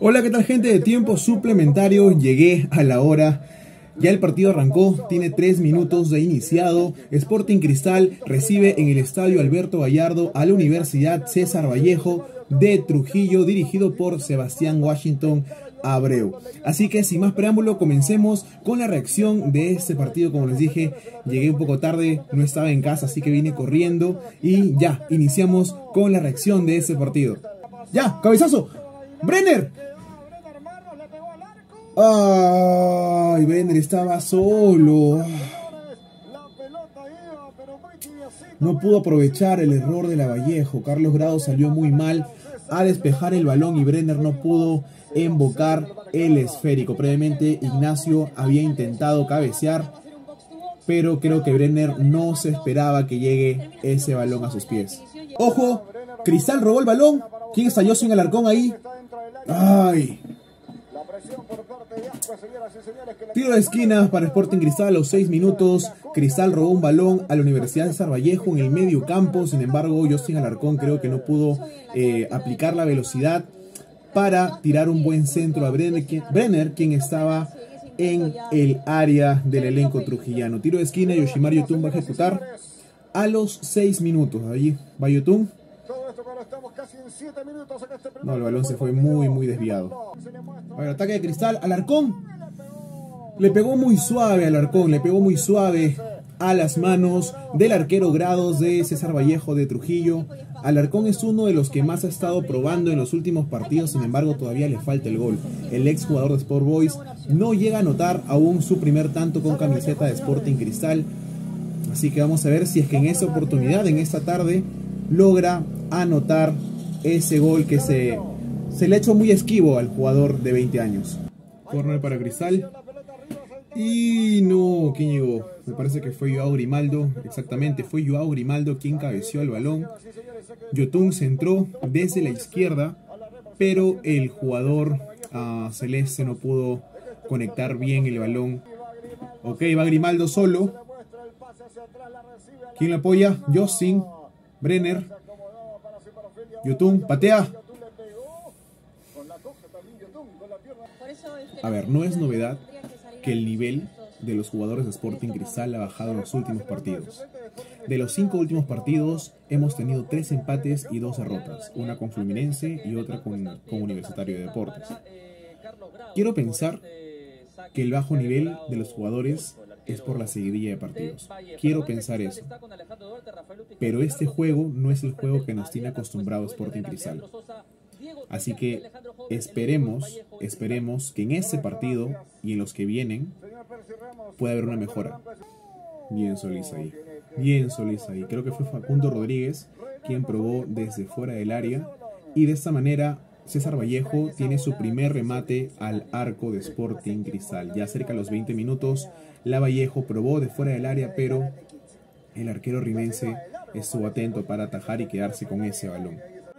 Hola, ¿qué tal, gente de tiempo suplementario? Llegué a la hora. Ya el partido arrancó, tiene 3 minutos de iniciado. Sporting Cristal recibe en el estadio Alberto Gallardo a la Universidad César Vallejo de Trujillo, dirigido por Sebastián Washington Abreu. Así que sin más preámbulo, comencemos con la reacción de este partido. Como les dije, llegué un poco tarde, no estaba en casa, así que vine corriendo y ya, iniciamos con la reacción de este partido. ¡Ya, cabezazo! ¡Brenner! ¡Ay! Brenner estaba solo. No pudo aprovechar el error de la Vallejo. Carlos Grado salió muy mal a despejar el balón y Brenner no pudo embocar el esférico. Previamente Ignacio había intentado cabecear, pero creo que Brenner no se esperaba que llegue ese balón a sus pies. ¡Ojo! Cristal robó el balón. ¿Quién estalló sin Alarcón ahí? ¡Ay! Tiro de esquina para Sporting Cristal a los 6 minutos. Cristal robó un balón a la Universidad de César Vallejo en el medio campo. Sin embargo, Justin Alarcón creo que no pudo aplicar la velocidad para tirar un buen centro a Brenner, quien estaba en el área del elenco trujillano. Tiro de esquina, Yoshimar Yotun va a ejecutar a los 6 minutos. Allí va Yotun. No, el balón se fue muy desviado. A ver, ataque de Cristal, Alarcón. Le pegó muy suave a Alarcón, le pegó muy suave a las manos del arquero Grados de César Vallejo de Trujillo. Alarcón es uno de los que más ha estado probando en los últimos partidos, sin embargo todavía le falta el gol. El ex jugador de Sport Boys no llega a anotar aún su primer tanto con camiseta de Sporting Cristal. Así que vamos a ver si es que en esta oportunidad, en esta tarde, logra anotar ese gol que se le ha hecho muy esquivo al jugador de 20 años. Corner para Cristal. Y no, ¿quién llegó? Me parece que fue Joao Grimaldo. Exactamente, fue Joao Grimaldo quien cabeció el balón. Yotun centró desde la izquierda, pero el jugador celeste no pudo conectar bien el balón. Ok, va Grimaldo solo. ¿Quién le apoya? Justin, Brenner. Yotun, patea. A ver, no es novedad que el nivel de los jugadores de Sporting Cristal ha bajado en los últimos partidos. De los 5 últimos partidos hemos tenido 3 empates y 2 derrotas, una con Fluminense y otra con Universitario de Deportes. Quiero pensar que el bajo nivel de los jugadores es por la seguidilla de partidos. Quiero pensar eso. Pero este juego no es el juego que nos tiene acostumbrado Sporting Cristal. Así que esperemos que en ese partido y en los que vienen pueda haber una mejora. Bien Solís ahí. Bien Solís ahí. Creo que fue Facundo Rodríguez quien probó desde fuera del área. Y de esta manera César Vallejo tiene su primer remate al arco de Sporting Cristal. Ya cerca de los 20 minutos, la Vallejo probó de fuera del área, pero el arquero rimense estuvo atento para atajar y quedarse con ese balón.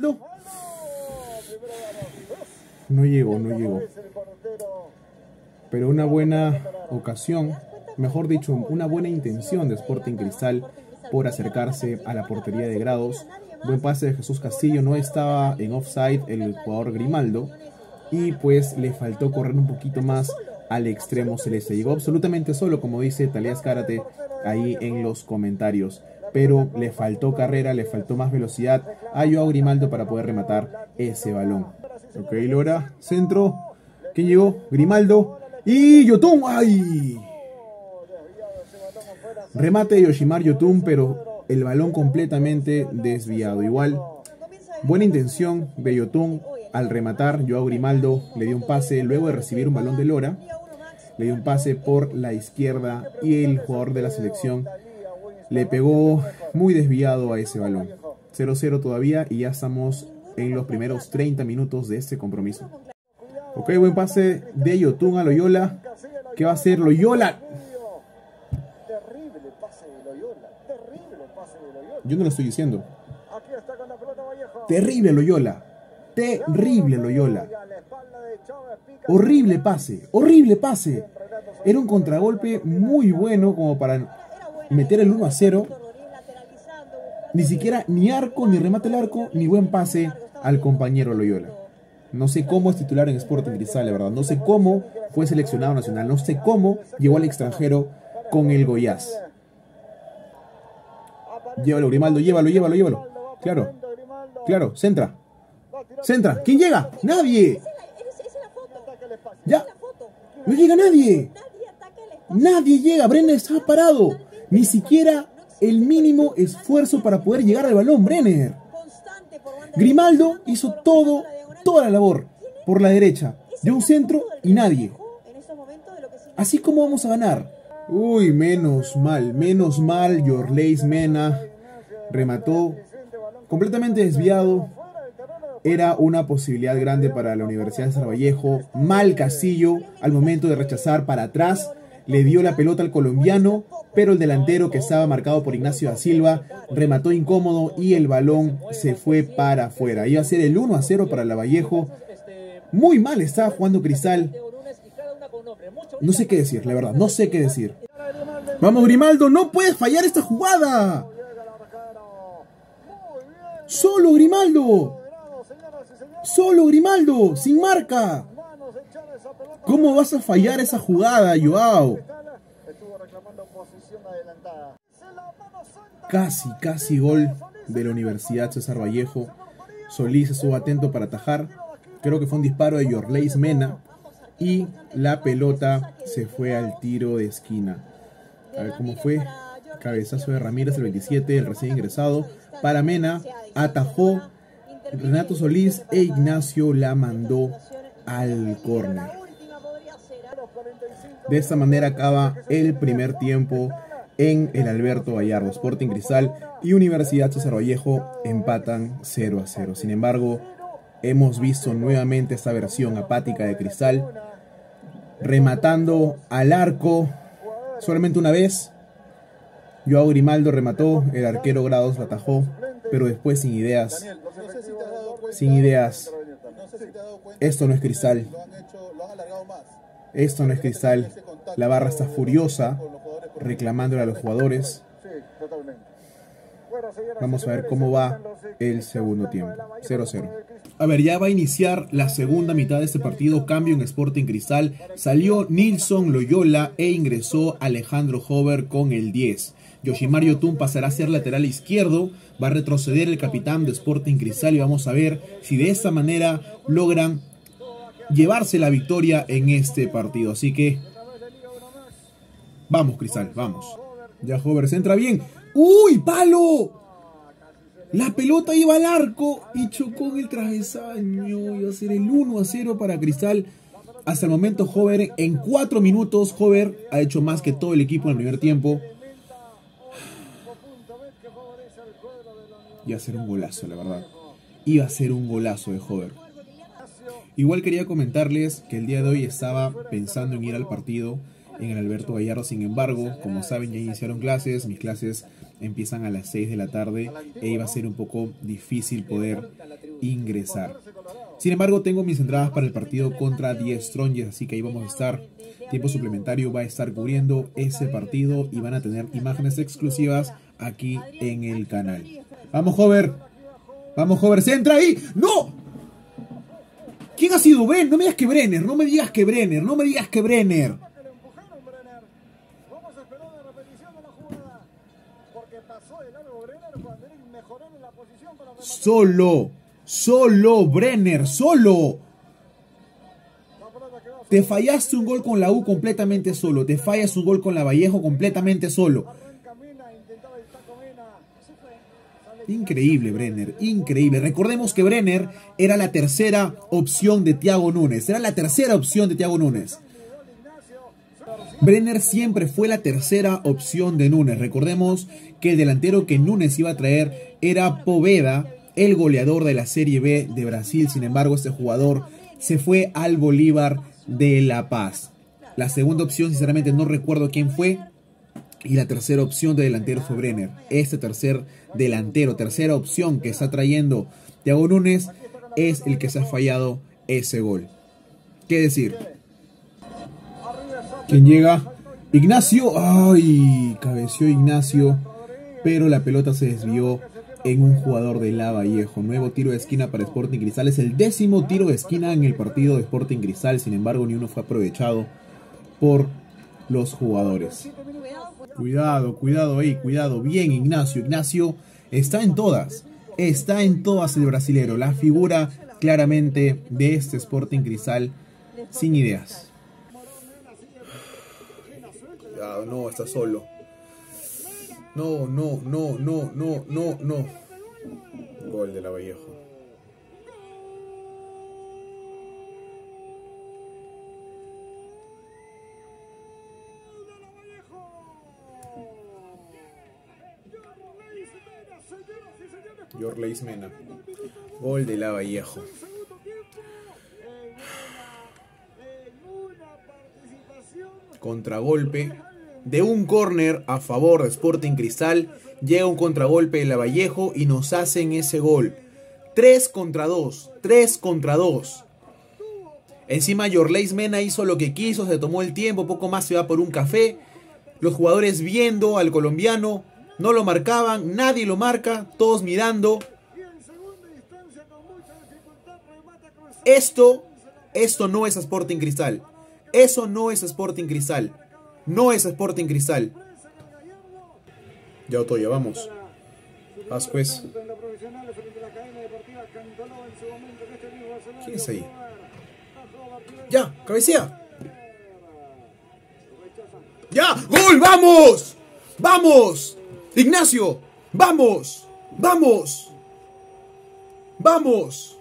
No llegó. Pero una buena ocasión, mejor dicho, una buena intención de Sporting Cristal por acercarse a la portería de Grados. Buen pase de Jesús Castillo, no estaba en offside el jugador Grimaldo y pues le faltó correr un poquito más al extremo celeste. Llegó absolutamente solo, como dice Talías Karate ahí en los comentarios, pero le faltó carrera, le faltó más velocidad a Joao Grimaldo para poder rematar ese balón. Ok, logra centro. ¿Quién llegó? Grimaldo y Yotun. ¡Ay! Remate de Yoshimar Yotun, pero el balón completamente desviado. Igual, buena intención de Yotun al rematar. Joao Grimaldo le dio un pase luego de recibir un balón de Lora. Le dio un pase por la izquierda y el jugador de la selección le pegó muy desviado a ese balón. 0-0 todavía y ya estamos en los primeros 30 minutos de este compromiso. Ok, buen pase de Yotun a Loyola. ¿Qué va a hacer Loyola? Yo no lo estoy diciendo. Terrible Loyola. Terrible Loyola. Horrible pase. Era un contragolpe muy bueno como para meter el 1-0. Ni siquiera ni arco, ni remate al arco, ni buen pase al compañero Loyola. No sé cómo es titular en Sporting Cristal, la verdad. No sé cómo fue seleccionado nacional. No sé cómo llegó al extranjero con el Goiás. Llévalo, Grimaldo, llévalo. Claro, claro, centra. Centra. ¿Quién llega? ¡Nadie! Ya. No llega nadie. Nadie llega. Brenner estaba parado. Ni siquiera el mínimo esfuerzo para poder llegar al balón, Brenner. Grimaldo hizo toda la labor por la derecha, de un centro y nadie. Así como vamos a ganar. Uy, menos mal, Yorleis Mena remató completamente desviado. Era una posibilidad grande para la Universidad de Cervallejo. Mal Castillo al momento de rechazar para atrás. Le dio la pelota al colombiano, pero el delantero, que estaba marcado por Ignacio da Silva, remató incómodo y el balón se fue para afuera. Iba a ser el 1-0 para Lavallejo. Muy mal estaba jugando Cristal. No sé qué decir, la verdad, no sé qué decir. Vamos, Grimaldo, no puedes fallar esta jugada. Solo Grimaldo, sin marca. ¿Cómo vas a fallar esa jugada, Joao? Casi gol de la Universidad César Vallejo. Solís estuvo atento para atajar. Creo que fue un disparo de Yorleis Mena. Y la pelota se fue al tiro de esquina. A ver cómo fue. Cabezazo de Ramírez, el 27, el recién ingresado. Para Mena, atajó Renato Solís e Ignacio la mandó al córner. De esta manera acaba el primer tiempo en el Alberto Gallardo. Sporting Cristal y Universidad César Vallejo empatan 0-0. Sin embargo, hemos visto nuevamente esta versión apática de Cristal, rematando al arco solamente una vez. Joao Grimaldo remató, el arquero Grados la atajó, pero después sin ideas. Esto no es Cristal. Esto no es Cristal. La barra está furiosa, reclamándole a los jugadores. Vamos a ver cómo va el segundo tiempo. 0-0. A ver, ya va a iniciar la segunda mitad de este partido. Cambio en Sporting Cristal. Salió Nilson Loyola e ingresó Alejandro Hover con el 10. Yoshimar Yotun pasará a ser lateral izquierdo. Va a retroceder el capitán de Sporting Cristal y vamos a ver si de esta manera logran llevarse la victoria en este partido. Así que vamos, Cristal, vamos. Ya Hover se entra bien. ¡Uy, palo! La pelota iba al arco y chocó en el travesaño. Iba a ser el 1-0 para Cristal. Hasta el momento Hover, en 4 minutos, Hover ha hecho más que todo el equipo en el primer tiempo. Iba a ser un golazo, la verdad. Iba a ser un golazo de Hover. Igual quería comentarles que el día de hoy estaba pensando en ir al partido en el Alberto Gallardo. Sin embargo, como saben, ya iniciaron clases. Mis clases empiezan a las 6 de la tarde e iba a ser un poco difícil poder ingresar. Sin embargo, tengo mis entradas para el partido contra Die Strongest, así que ahí vamos a estar. Tiempo suplementario va a estar cubriendo ese partido y van a tener imágenes exclusivas aquí en el canal. ¡Vamos, Hover! ¡Vamos, Hover! ¡Se entra ahí! ¡No! ¿Quién ha sido Brenner? No me digas que Brenner, no me digas que Brenner, no me digas que Brenner. Solo Brenner, solo. Te fallaste un gol con la U completamente solo. Te fallas un gol con la Vallejo completamente solo. Increíble, Brenner, increíble. Recordemos que Brenner era la tercera opción de Thiago Núñez. Brenner siempre fue la tercera opción de Núñez. Recordemos que el delantero que Núñez iba a traer era Poveda, el goleador de la Serie B de Brasil. Sin embargo, este jugador se fue al Bolívar de La Paz. La segunda opción, sinceramente, no recuerdo quién fue. Y la tercera opción de delantero fue Brenner. Este tercer delantero, tercera opción que está trayendo Thiago Núñez, es el que se ha fallado ese gol. ¿Qué decir? ¿Quién llega? Ignacio. ¡Ay! Cabeció Ignacio, pero la pelota se desvió en un jugador de Lavallejo. Nuevo tiro de esquina para Sporting Cristal. Es el 10º tiro de esquina en el partido de Sporting Cristal. Sin embargo, ni uno fue aprovechado por los jugadores. Cuidado, cuidado ahí, cuidado. Bien, Ignacio. Ignacio está en todas. Está en todas el brasilero. La figura claramente de este Sporting Cristal sin ideas. Cuidado, no, está solo. No. Gol de Lavallejo. Yorleis Mena. Gol de Lavallejo. Contragolpe de un córner a favor de Sporting Cristal. Llega un contragolpe de Lavallejo y nos hacen ese gol. 3 contra 2. 3 contra 2. Encima Yorleis Mena hizo lo que quiso, se tomó el tiempo, poco más se va por un café. Los jugadores viendo al colombiano, no lo marcaban, nadie lo marca, todos mirando. Esto no es Sporting Cristal. Eso no es Sporting Cristal. No es Sporting Cristal. Ya Otoya, vamos. Vázquez. ¿Quién es ahí? Ya, cabecea. Ya, gol, vamos. Vamos. Ignacio, vamos. Vamos. Vamos.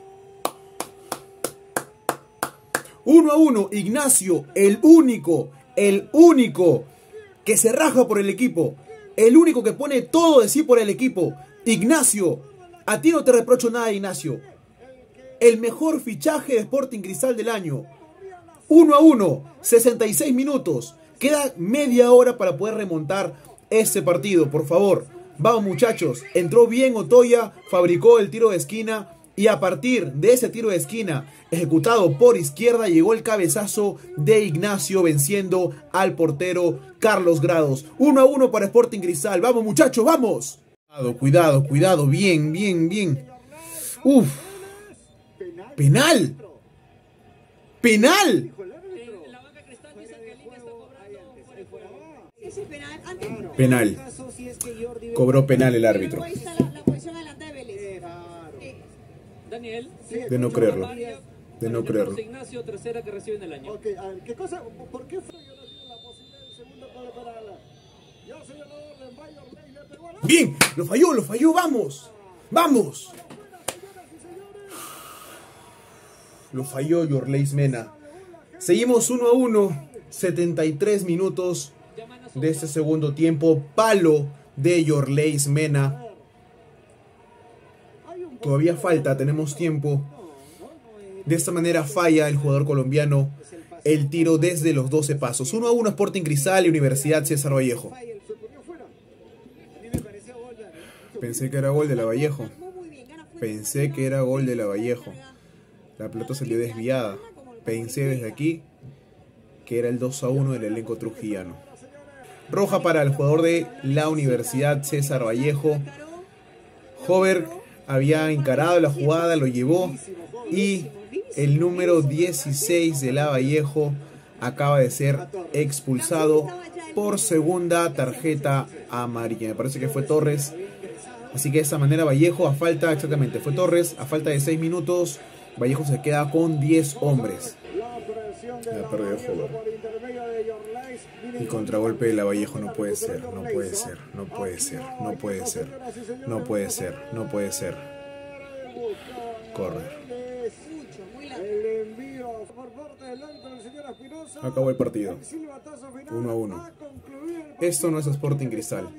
1-1, Ignacio, el único que se raja por el equipo, el único que pone todo de sí por el equipo. Ignacio, a ti no te reprocho nada, Ignacio. El mejor fichaje de Sporting Cristal del año. 1-1, 66 minutos. Queda media hora para poder remontar este partido, por favor. Vamos, muchachos, entró bien Otoya, fabricó el tiro de esquina. Y a partir de ese tiro de esquina ejecutado por izquierda llegó el cabezazo de Ignacio venciendo al portero Carlos Grados. 1-1 para Sporting Cristal. Vamos, muchachos, vamos. Cuidado, cuidado. Bien. Uf. Penal. Penal. Penal. Cobró penal el árbitro. Daniel, de no creerlo. De no creerlo. Ignacio, tercera que recibe en el año. Okay, ¿qué cosa? ¿Por qué fue la posibilidad del segundo gol para la? Ya se dio la orden, Yorleis le pegó a la... Bien, lo falló, vamos. Vamos. Lo falló Yorleis Mena. Seguimos 1-1, 73 minutos de este segundo tiempo. Palo de Yorleis Mena. Todavía falta, tenemos tiempo. De esta manera falla el jugador colombiano el tiro desde los 12 pasos. 1-1 Sporting Cristal y Universidad César Vallejo. Pensé que era gol de Lavallejo. Pensé que era gol de Lavallejo. La pelota salió desviada. Pensé desde aquí que era el 2-1 del elenco trujillano. Roja para el jugador de la Universidad César Vallejo. Hover había encarado la jugada, lo llevó y el número 16 de Lavallejo acaba de ser expulsado por segunda tarjeta amarilla. Me parece que fue Torres. Así que de esta manera Vallejo a falta, exactamente, fue Torres, a falta de 6 minutos, Vallejo se queda con 10 hombres. La perdió Hover. Y contragolpe de Lavallejo no puede ser. Correr. Acabó el partido. 1-1. Esto no es Sporting Cristal.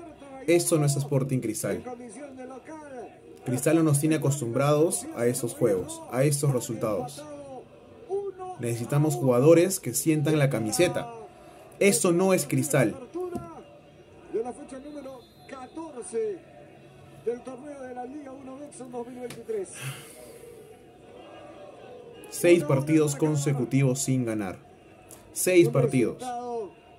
Cristal no nos tiene acostumbrados a esos juegos, a estos resultados. Necesitamos jugadores que sientan la camiseta. Esto no es Cristal. De la fecha número 14 del torneo de la Liga 1 Betson 2023. 6 partidos consecutivos sin ganar. 6 partidos.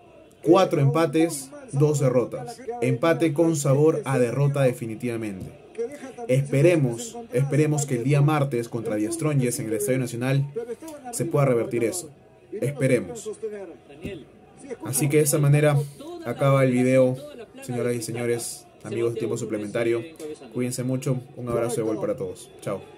4 empates, 2 derrotas. Empate con sabor a derrota definitivamente. Esperemos que el día martes contra Die Strongest en el Estadio Nacional se pueda revertir eso. Esperemos. Así que de esa manera acaba el video, señoras y señores, amigos de Tiempo Suplementario. Cuídense mucho, un abrazo de gol para todos. Chao.